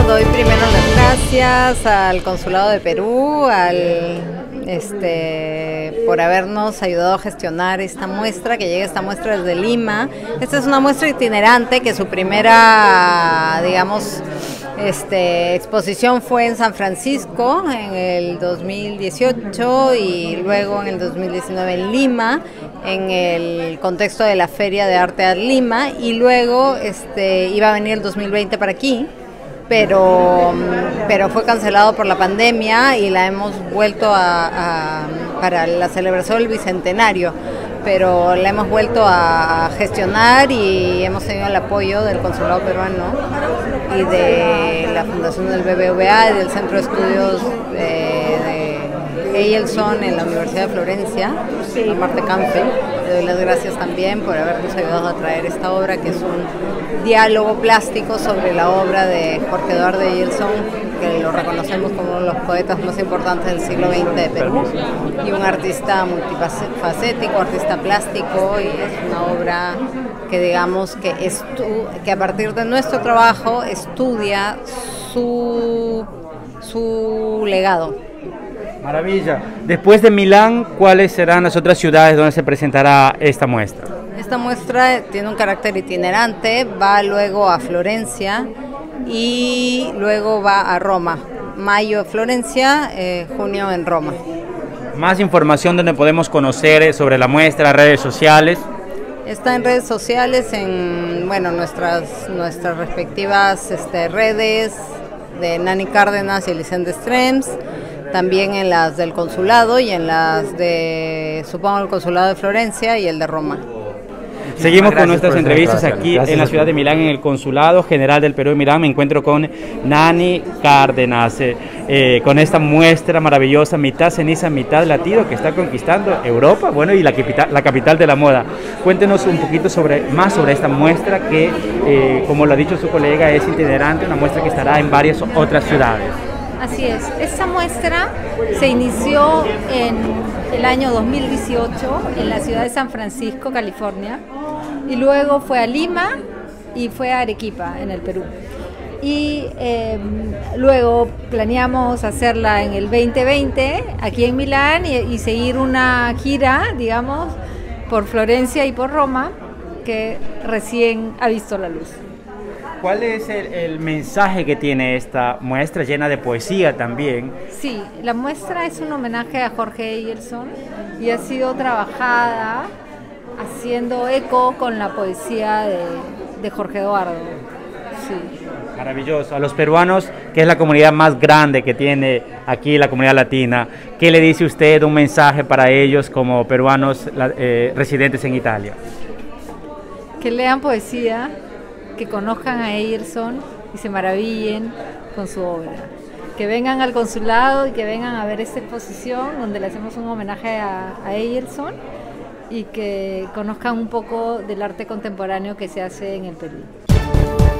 doy primero las gracias al Consulado de Perú, por habernos ayudado a gestionar esta muestra, que llega esta muestra desde Lima. Esta es una muestra itinerante que su primera, digamos, exposición fue en San Francisco en el 2018 y luego en el 2019 en Lima, en el contexto de la Feria de Arte de Lima, y luego iba a venir el 2020 para aquí, pero fue cancelado por la pandemia y la hemos vuelto para la celebración del Bicentenario, pero la hemos vuelto a gestionar y hemos tenido el apoyo del Consulado Peruano y de la Fundación del BBVA y del Centro de Estudios de Eielson en la Universidad de Florencia, Marte Campbell. Le doy las gracias también por habernos ayudado a traer esta obra, que es un diálogo plástico sobre la obra de Jorge Eduardo Eielson, que lo reconocemos como uno de los poetas más importantes del siglo XX de Perú, y un artista multifacético, artista plástico, y es una obra que, digamos, que a partir de nuestro trabajo estudia su legado. Maravilla. Después de Milán, ¿cuáles serán las otras ciudades donde se presentará esta muestra? Esta muestra tiene un carácter itinerante, va luego a Florencia y luego va a Roma. Mayo Florencia, junio en Roma. Más información donde podemos conocer sobre la muestra, redes sociales. Está en redes sociales, en nuestras respectivas redes de Nani Cárdenas y Elisende Strems, también en las del consulado y en las de, supongo, el consulado de Florencia y el de Roma. Seguimos con nuestras entrevistas aquí en la ciudad de Milán, en el Consulado General del Perú en Milán. Me encuentro con Nani Cárdenas, con esta muestra maravillosa, mitad ceniza, mitad latido, que está conquistando Europa, bueno, y la capital de la moda. Cuéntenos un poquito más sobre esta muestra que, como lo ha dicho su colega, es itinerante, una muestra que estará en varias otras ciudades. Así es, esta muestra se inició en el año 2018 en la ciudad de San Francisco, California, y luego fue a Lima y fue a Arequipa, en el Perú. Y luego planeamos hacerla en el 2020 aquí en Milán y seguir una gira, digamos, por Florencia y por Roma, que recién ha visto la luz. ¿Cuál es el mensaje que tiene esta muestra llena de poesía también? Sí, la muestra es un homenaje a Jorge Eielson y ha sido trabajada haciendo eco con la poesía de Jorge Eduardo. Sí. Maravilloso. A los peruanos, que es la comunidad más grande que tiene aquí la comunidad latina, ¿qué le dice usted, un mensaje para ellos como peruanos residentes en Italia? Que lean poesía, que conozcan a Eielson y se maravillen con su obra. Que vengan al consulado y que vengan a ver esta exposición donde le hacemos un homenaje a Eielson y que conozcan un poco del arte contemporáneo que se hace en el Perú.